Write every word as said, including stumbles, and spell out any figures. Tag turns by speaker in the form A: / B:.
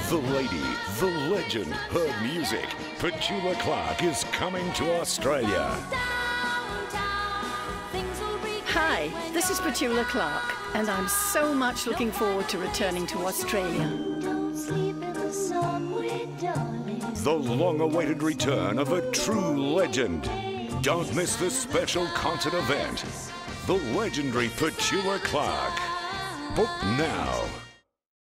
A: The lady, the legend, her music. Petula Clark is coming to Australia.
B: Hi, this is Petula Clark, and I'm so much looking forward to returning to Australia.
A: The long-awaited return of a true legend. Don't miss this special concert event. The legendary Petula Clark. Book now.